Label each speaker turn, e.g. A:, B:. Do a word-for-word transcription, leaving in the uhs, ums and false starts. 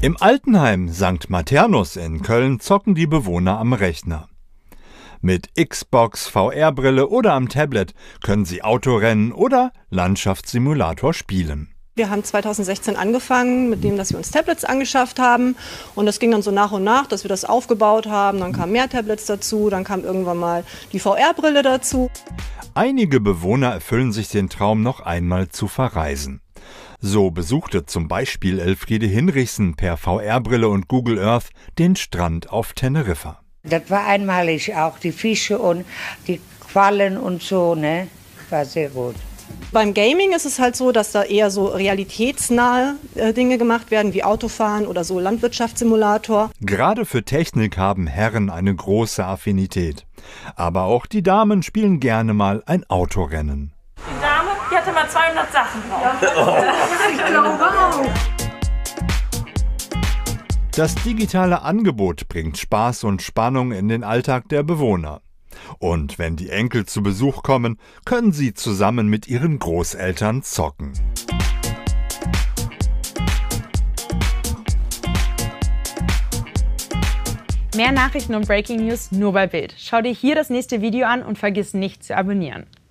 A: Im Altenheim Sankt Maternus in Köln zocken die Bewohner am Rechner. Mit Xbox, V R-Brille oder am Tablet können sie Autorennen oder Landschaftssimulator spielen.
B: Wir haben zweitausendsechzehn angefangen, mit dem, dass wir uns Tablets angeschafft haben. Und das ging dann so nach und nach, dass wir das aufgebaut haben. Dann kamen mehr Tablets dazu, dann kam irgendwann mal die V R-Brille dazu.
A: Einige Bewohner erfüllen sich den Traum, noch einmal zu verreisen. So besuchte zum Beispiel Elfriede Hinrichsen per V R-Brille und Google Earth den Strand auf Teneriffa.
C: Das war einmalig, auch die Fische und die Quallen und so, ne? War sehr gut.
B: Beim Gaming ist es halt so, dass da eher so realitätsnahe äh, Dinge gemacht werden, wie Autofahren oder so Landwirtschaftssimulator.
A: Gerade für Technik haben Herren eine große Affinität. Aber auch die Damen spielen gerne mal ein Autorennen.
D: Die Dame, die hatte mal zweihundert Sachen drauf.
B: Ich glaube auch.
A: Das digitale Angebot bringt Spaß und Spannung in den Alltag der Bewohner. Und wenn die Enkel zu Besuch kommen, können sie zusammen mit ihren Großeltern zocken.
E: Mehr Nachrichten und Breaking News nur bei Bild. Schau dir hier das nächste Video an und vergiss nicht zu abonnieren.